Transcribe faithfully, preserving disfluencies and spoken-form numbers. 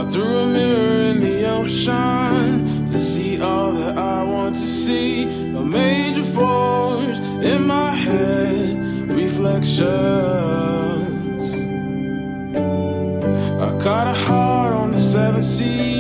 through a mirror in the ocean to see all that I want to see. A major force in my head, reflections. I caught a heart on the seven seas.